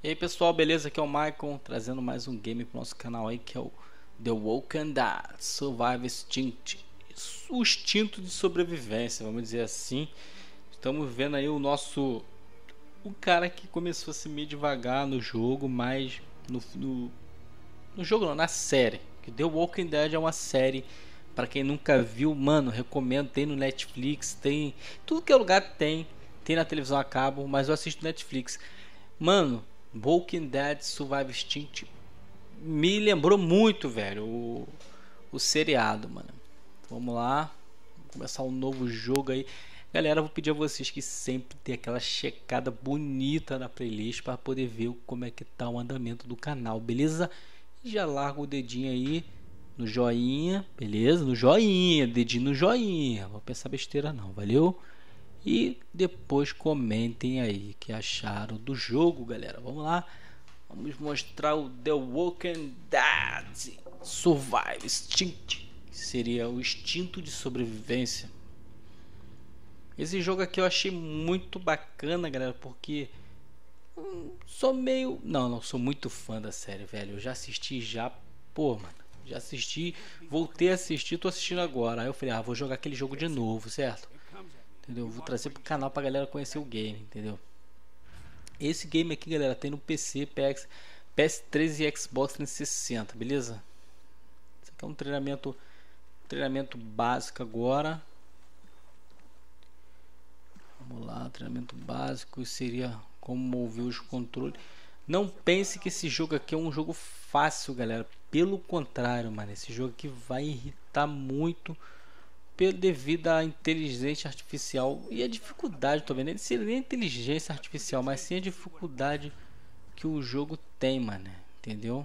E aí pessoal, beleza? Aqui é o Michael, trazendo mais um game pro nosso canal aí, que é o The Walking Dead Survival Instinct, o instinto de sobrevivência, vamos dizer assim. Estamos vendo aí o cara que começou a se meio devagar no jogo, mas no jogo não, na série. Que The Walking Dead é uma série, para quem nunca viu, mano, recomendo. Tem no Netflix, tem tudo que é lugar, tem na televisão a cabo, mas eu assisto no Netflix. Mano, Walking Dead Survival Instinct me lembrou muito, velho, o seriado, mano. Vamos lá, vamos começar um novo jogo aí. Galera, vou pedir a vocês que sempre dê aquela checada bonita na playlist para poder ver como é que tá o andamento do canal, beleza? E já larga o dedinho aí no joinha, beleza? No joinha, dedinho no joinha. Não vou pensar besteira não, valeu? E depois comentem aí o que acharam do jogo, galera. Vamos lá. Vamos mostrar o The Walking Dead Survival Instinct, que seria o instinto de sobrevivência. Esse jogo aqui eu achei muito bacana, galera, porque sou meio... Não sou muito fã da série, velho. Eu já assisti já, pô, mano. Já assisti, voltei a assistir, tô assistindo agora. Aí eu falei, vou jogar aquele jogo de novo, certo? Entendeu? Vou trazer pro canal pra galera conhecer o game, entendeu? Esse game aqui, galera, tem no PC, PS3 e Xbox 360, beleza? Isso aqui é um treinamento básico agora. Vamos lá, treinamento básico seria como mover os controles. Não pense que esse jogo aqui é um jogo fácil, galera. Pelo contrário, mano, esse jogo aqui vai irritar muito devido à inteligência artificial e a dificuldade também. Não seria nem a inteligência artificial, mas sim a dificuldade que o jogo tem, mano. Entendeu?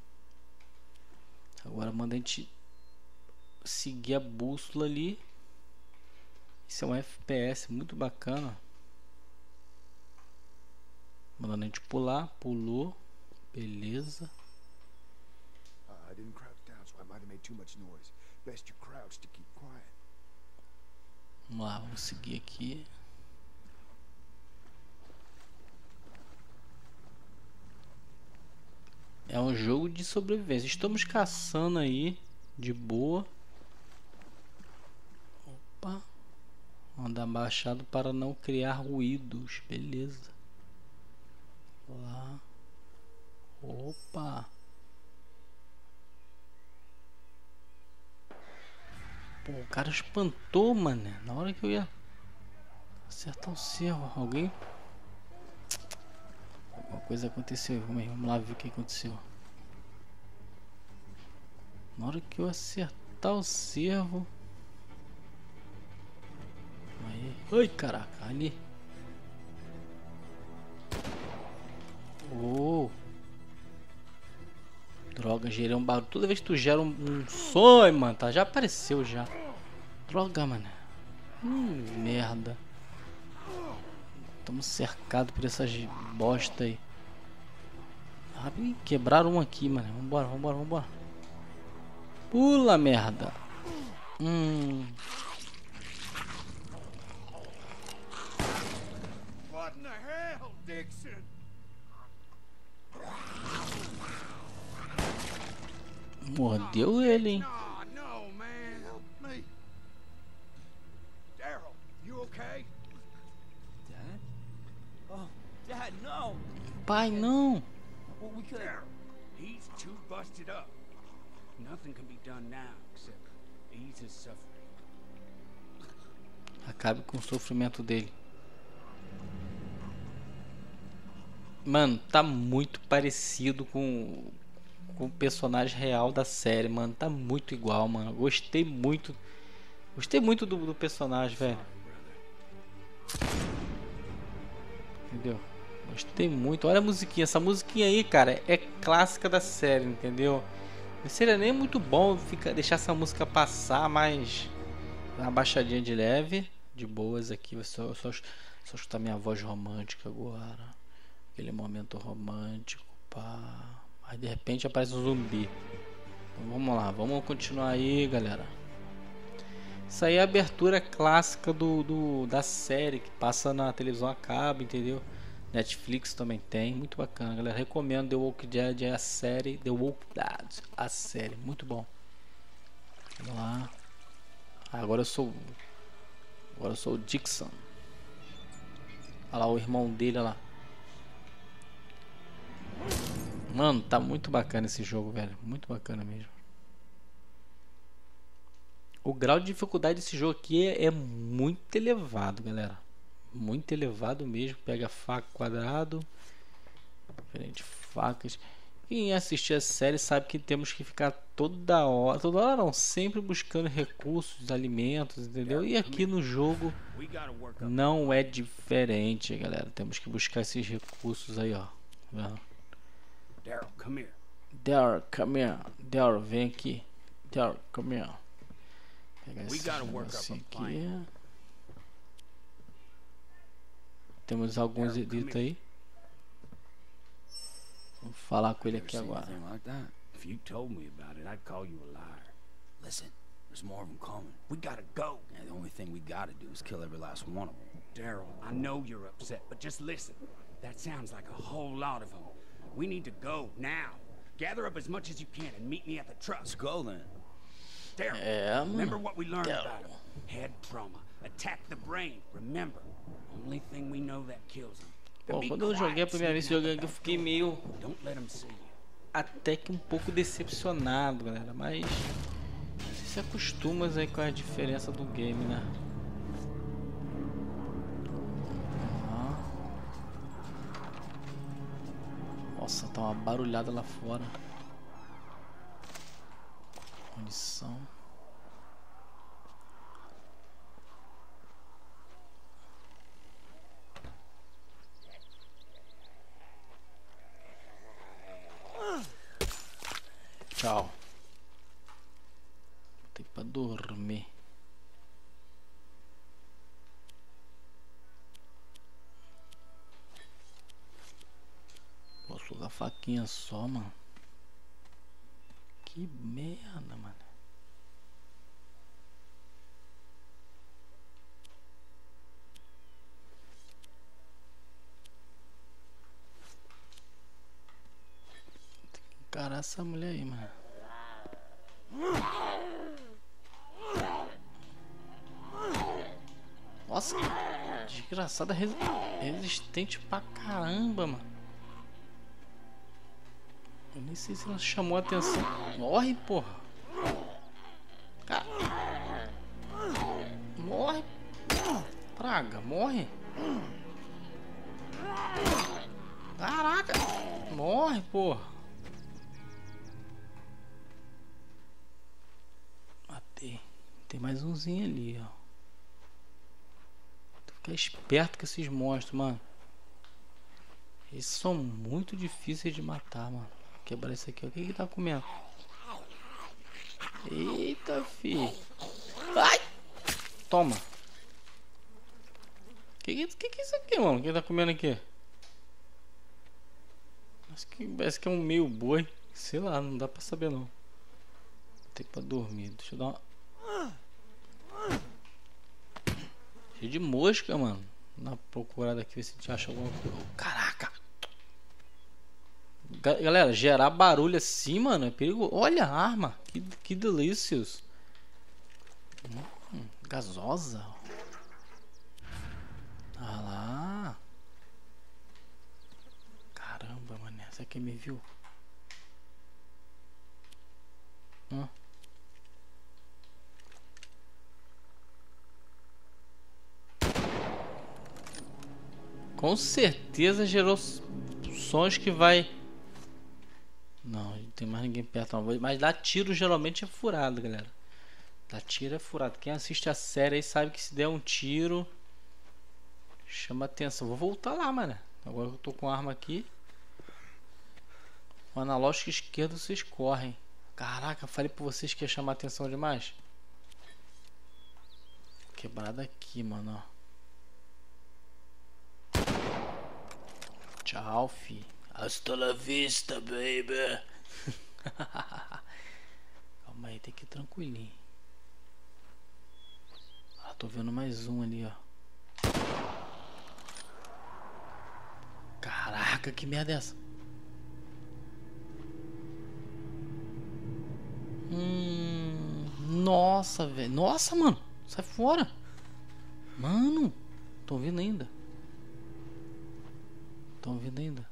Agora manda a gente seguir a bússola ali. Isso é um FPS muito bacana. Mandando a gente pular, pulou, beleza. Vamos lá, vamos seguir aqui. É um jogo de sobrevivência. Estamos caçando aí de boa. Opa. Andar baixado para não criar ruídos. Beleza. Lá. Opa. Pô, o cara espantou, mano. Na hora que eu ia acertar o cerro. Alguém... Alguma coisa aconteceu. Vamos lá ver o que aconteceu. Na hora que eu acertar o cerro... Ai, caraca, ali. Oh. Droga, gerei um barulho. Toda vez que tu gera um sonho, mano, tá? Já apareceu já. Droga, mano. Merda. Estamos cercados por essas bosta aí. Quebraram um aqui, mano. Vambora. Pula, merda. Mordeu ele, hein? Pai, não. Acabe com o sofrimento dele. Mano, tá muito parecido com o personagem real da série, mano. Tá muito igual, mano. Gostei muito do personagem, velho. Entendeu? Gostei muito. Olha a musiquinha. Essa musiquinha aí, cara, é clássica da série, entendeu? Não seria nem muito bom deixar essa música passar, mas uma baixadinha de leve, de boas aqui. Só escutar minha voz romântica agora. Aquele momento romântico, pá. Aí de repente aparece um zumbi. Então, vamos lá, vamos continuar aí, galera. Isso aí é a abertura clássica da série que passa na televisão a cabo, entendeu? Netflix também tem, muito bacana, galera. Recomendo The Walking Dead, a série The Walking Dead, a série, muito bom. Vamos lá. Agora eu sou o Dixon. Olha lá o irmão dele, olha lá. Mano, tá muito bacana esse jogo, velho. Muito bacana mesmo. O grau de dificuldade desse jogo aqui é muito elevado, galera. Muito elevado mesmo. Pega faca quadrado. Diferentes facas. Quem assistir a série sabe que temos que ficar toda hora não, sempre buscando recursos, alimentos, entendeu? E aqui no jogo não é diferente, galera. Temos que buscar esses recursos aí, ó. Daryl, come here. Daryl, come here. Daryl, vem aqui. Daryl, come here. Pegar esse negocinho aqui. Temos alguns editos aí. Vamos falar com ele aqui agora. If you told me about it, I'd call you a liar. Listen, there's more of them coming. We gotta go. And the only thing we gotta do is kill every last one of them. Daryl, I know you're upset, but just listen. That sounds like a whole lot of them. We need to go now. Gather up as much as you can and meet me at the truck. Let's go then. Daryl, remember what we learned about him? Head trauma. Attack the brain. Remember, only thing we know that kills him. Bom, quando eu joguei a primeira vez eu fiquei meio até que um pouco decepcionado, galera, mas você se acostuma aí com a diferença do game, né? Nossa, tá uma barulhada lá fora. Munição. Tchau. Tem pra dormir. Posso usar faquinha só, mano. Que merda, mano. Encarar essa mulher aí, mano. Nossa, que desgraçada resistente pra caramba, mano. Eu nem sei se ela chamou a atenção. Morre, porra. Cara. Morre. Praga, morre. Caraca. Morre, porra. Tem mais umzinho ali, ó. Tem que ficar esperto com esses monstros, mano. Eles são muito difíceis de matar, mano. Vou quebrar isso aqui, ó. O que tá comendo? Eita, filho. Ai! Toma. Que é isso aqui, mano? O que tá comendo aqui? Parece que é um meio boi. Sei lá, não dá pra saber não. Tem pra dormir. Deixa eu dar uma... Cheio de mosca, mano. Dá uma procurada aqui, ver se a gente acha alguma coisa. Caraca! Galera, gerar barulho assim, mano, é perigoso. Olha a arma. Que delícios. Gasosa. Ah lá. Caramba, mano. Essa aqui me viu. Com certeza gerou sons que vai... Não, não tem mais ninguém perto não. Mas dar tiro geralmente é furado, galera. Dar tiro é furado. Quem assiste a série aí sabe que se der um tiro chama atenção. Vou voltar lá, mano. Agora que eu tô com a arma aqui, o analógico esquerdo vocês correm. Caraca, falei pra vocês que ia chamar atenção demais. Quebrada aqui, mano, ó. Tchau, fi. Hasta la vista, baby. Calma aí, tem que ir tranquilinho. Ah, tô vendo mais um ali, ó. Caraca, que merda é essa? Nossa, velho. Nossa, mano. Sai fora. Mano. Tô ouvindo ainda. Tô ouvindo ainda.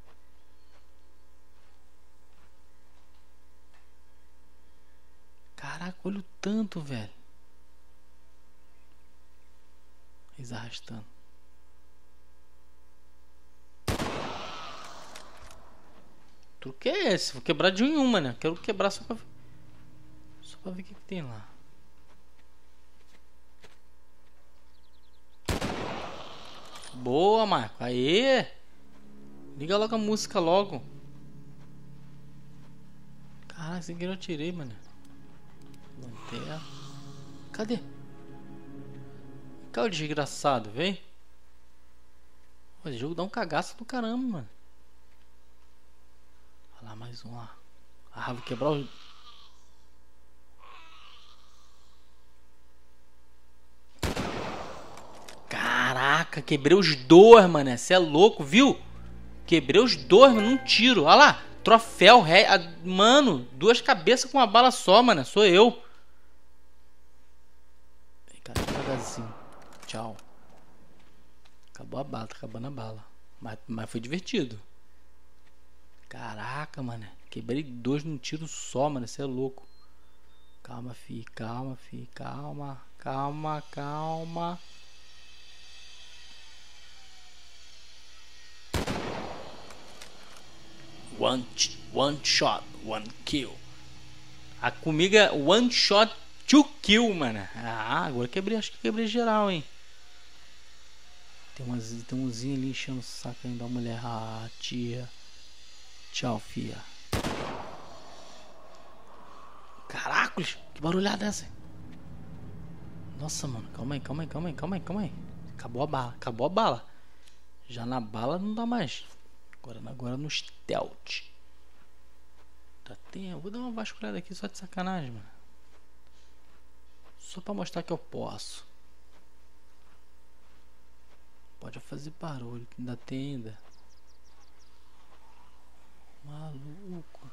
Caraca, olha o tanto, velho. Eles arrastando. O truque é esse. Vou quebrar de um em uma, né? Quero quebrar só pra ver o que tem lá. Boa, Marco. Aê! Liga logo a música logo. Caraca, sem querer eu tirei, mano. Lanterna. Cadê? Cadê o desgraçado, vem? Esse jogo dá um cagaço do caramba, mano. Olha lá, mais um lá. Ah, vou quebrar o... Caraca, quebrei os dois, mano. Você é louco, viu? Quebrei os dois, mano, num tiro. Olha lá, troféu, mano, 2 cabeças com uma bala só, mano. Sou eu. Vem cá, devagarzinho. Tchau. Acabou a bala, tá acabando a bala. Mas foi divertido. Caraca, mano. Quebrei 2 num tiro só, mano. Você é louco. Calma, fi. Calma, fi. Calma. Calma, calma. One shot, one kill. Comigo é one shot, 2 kill, mano. Ah, agora quebrei, acho que quebrei geral, hein. Tem umzinho ali enchendo o saco ainda da mulher. Ah, tia. Tchau, fia. Caracoles, que barulhada é essa? Nossa, mano, calma aí. Acabou a bala. Já na bala não dá mais. Agora no stealth. Tá tempo. Vou dar uma vasculhada aqui só de sacanagem, mano. Só pra mostrar que eu posso. Pode fazer barulho, que ainda tem ainda. Maluco.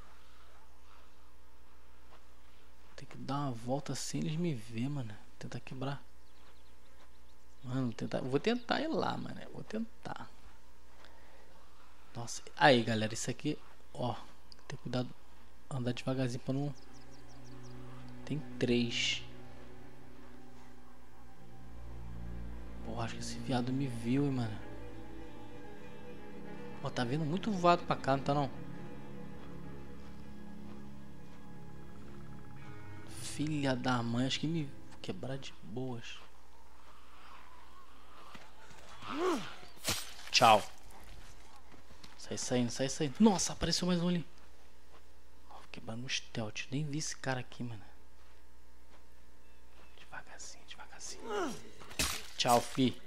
Tem que dar uma volta sem eles me ver, mano. Tentar quebrar. Mano, vou tentar ir lá, mano. Vou tentar. Nossa, aí galera, isso aqui, ó, tem cuidado, andar devagarzinho pra não... Tem 3. Pô, acho que esse viado me viu, hein, mano. Ó, tá vindo muito voado pra cá, não tá não? Filha da mãe, acho que me... Vou quebrar de boas. Tchau. Sai saindo. Nossa, apareceu mais um ali. Vou quebrar no stealth. Nem vi esse cara aqui, mano. Devagarzinho. Tchau, fi.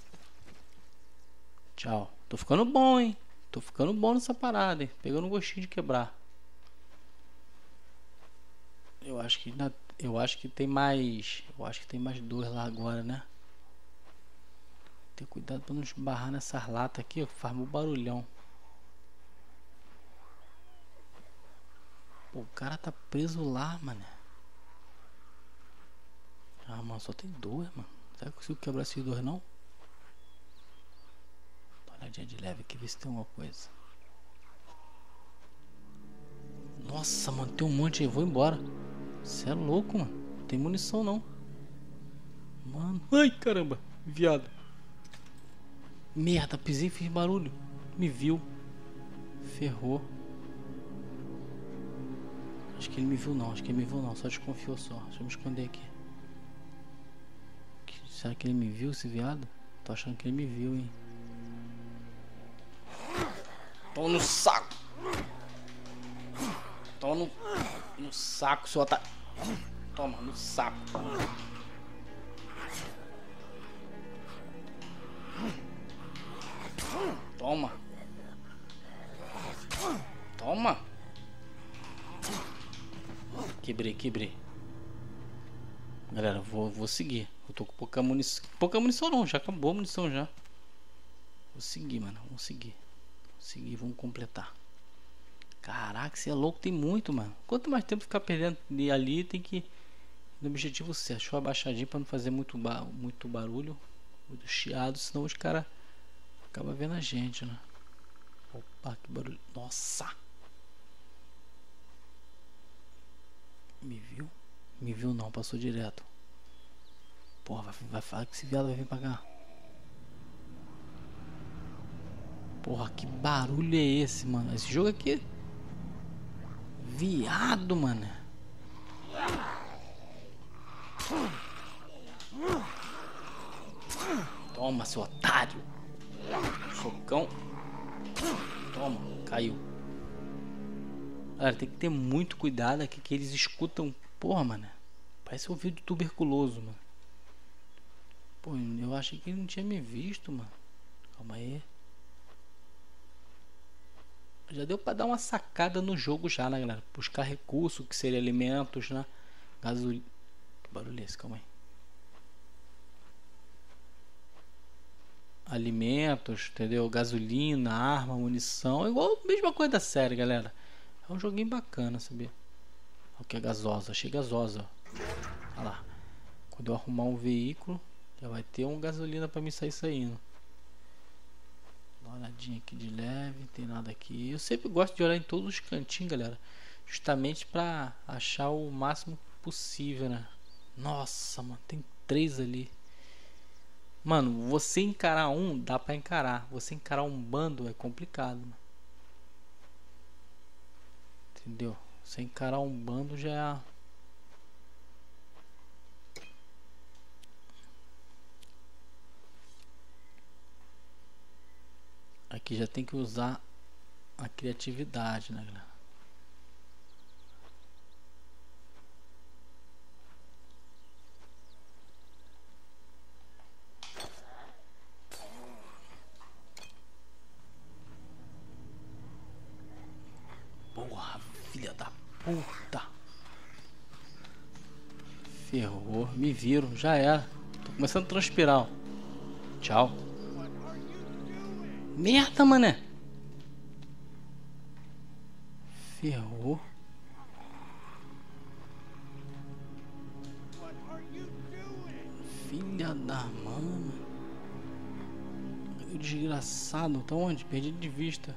Tchau. Tô ficando bom, hein. Tô ficando bom nessa parada, hein. Pegando um gostinho de quebrar. Eu acho que tem mais. Eu acho que tem mais 2 lá agora, né. Ter cuidado pra não esbarrar nessas latas aqui, ó. Faz um barulhão. Pô, o cara tá preso lá, mano. Ah, mano, só tem 2, mano. Será que eu consigo quebrar esses 2, não? Dá uma olhadinha de leve aqui, ver se tem alguma coisa. Nossa, mano, tem um monte aí. Vou embora. Você é louco, mano. Não tem munição, não. Mano. Ai, caramba. Viado. Merda, pisei e fiz barulho. Me viu. Ferrou. Acho que ele me viu não, só desconfiou só. Deixa eu me esconder aqui. Será que ele me viu, esse viado? Tô achando que ele me viu, hein. Tô no saco. Tô no saco, seu otário. Toma, no saco. Toma. Quebrei. Galera, vou seguir. Eu tô com pouca munição. Pouca munição não, já acabou a munição já. Vou seguir, mano. Vamos seguir. Seguir, vamos completar. Caraca, você é louco, tem muito, mano. Quanto mais tempo ficar perdendo ali, tem que ir no objetivo certo. Deixa eu abaixadinho pra não fazer muito barulho, muito chiado, senão os caras acabam vendo a gente, né? Opa, que barulho. Nossa! Me viu? Me viu não, passou direto. Porra, vai falar que esse viado vai vir pra cá. Porra, que barulho é esse, mano? Esse jogo aqui... Viado, mano. Toma, seu otário. Socão. Toma, caiu. Galera, tem que ter muito cuidado aqui que eles escutam. Porra, mano. Parece ouvido de tuberculoso, mano. Pô, eu achei que ele não tinha me visto, mano. Calma aí. Já deu pra dar uma sacada no jogo já, né, galera? Buscar recurso, que seria alimentos, né? Gasolina. Que barulho é esse? Calma aí. Alimentos, entendeu? Gasolina, arma, munição. Igual a mesma coisa da série, galera. É um joguinho bacana, sabia? Olha que é gasosa. Achei gasosa. Olha lá. Quando eu arrumar um veículo, já vai ter uma gasolina pra me sair saindo. Dá uma olhadinha aqui de leve, não tem nada aqui. Eu sempre gosto de olhar em todos os cantinhos, galera, justamente pra achar o máximo possível, né? Nossa, mano, tem 3 ali. Mano, você encarar um, dá pra encarar. Você encarar um bando é complicado, mano. Entendeu? Você encarar um bando já é... Aqui já tem que usar a criatividade, né, galera? Porra, filha da puta. Ferrou, me viram, já era. Tô começando a transpirar, ó. Tchau. Merda, mané. Ferrou. Filha da mãe. Cadê o desgraçado? Tá onde? Perdi de vista.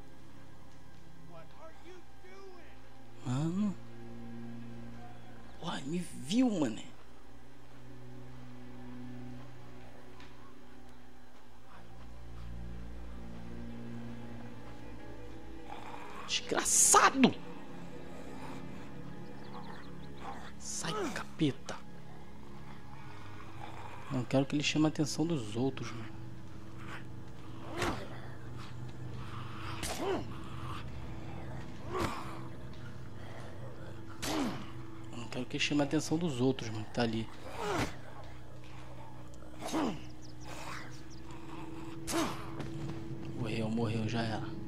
Mano. Uai, me viu, mané. Desgraçado! Sai, capeta! Não quero que ele chame a atenção dos outros, mano. Não quero que ele chame a atenção dos outros, mano, que tá ali. Morreu, já era.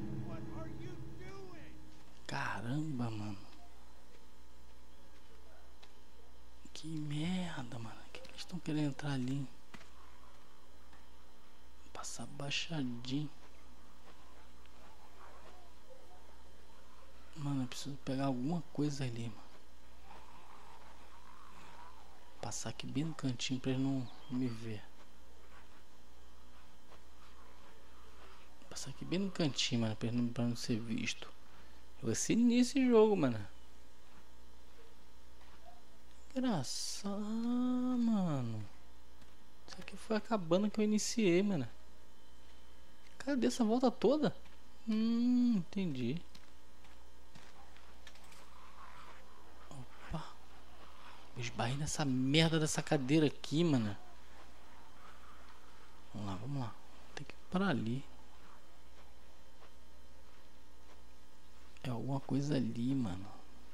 Caramba, mano. Que merda, mano. O que eles estão querendo entrar ali? Passar baixadinho. Mano, eu preciso pegar alguma coisa ali, mano. Passar aqui bem no cantinho pra eles não me ver. Passar aqui bem no cantinho, mano, pra não ser visto. Vai ser nesse jogo, mano. Engraçado, mano. Isso aqui foi acabando que eu iniciei, mano. Cadê essa volta toda? Entendi. Opa. Eu esbarrei nessa merda dessa cadeira aqui, mano. Vamos lá. Tem que ir pra ali. É alguma coisa ali, mano.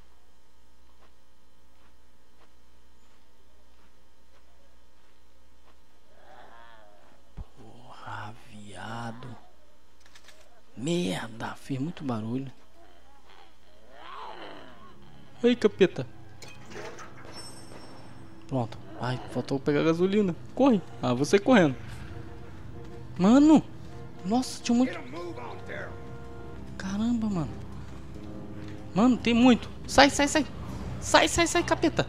Porra, viado. Merda, fez muito barulho. Ai, capeta. Pronto. Ai, faltou pegar gasolina. Corre. Ah, você correndo. Mano. Nossa, tinha muito... Caramba, mano. Mano, tem muito. Sai, sai, sai. Sai, sai, sai, capeta.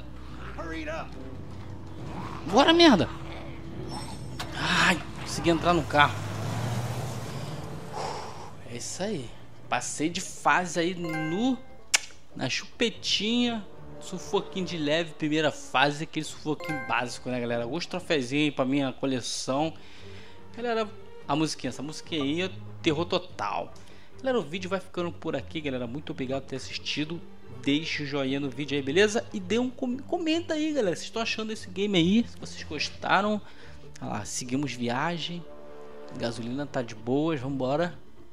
Bora, merda. Ai, consegui entrar no carro. É isso aí. Passei de fase aí na chupetinha. Sufoquinho de leve, primeira fase. Aquele sufoquinho básico, né, galera? Os troféuzinhos aí pra minha coleção. Galera, a musiquinha, essa musiquinha aí é terror total. Galera, o vídeo vai ficando por aqui, galera. Muito obrigado por ter assistido. Deixe o joinha no vídeo aí, beleza? E dê um comenta aí, galera. Vocês estão achando desse game aí? Se vocês gostaram. Olha lá, seguimos viagem. Gasolina tá de boas, vambora.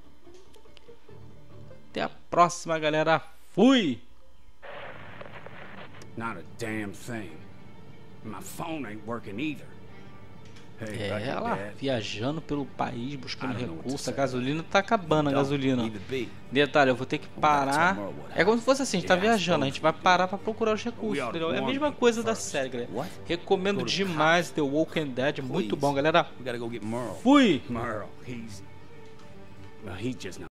Até a próxima, galera. Fui! Not a damn thing. My phone ain't working either. Hey, É, ela viajando pelo país buscando recursos. A gasolina tá acabando, a gasolina. Detalhe, eu vou ter que parar. É como se fosse assim, a gente tá viajando, a gente vai parar pra procurar os recursos, entendeu? É a mesma coisa da série, galera. Recomendo demais The Walking Dead, muito bom, galera. Fui!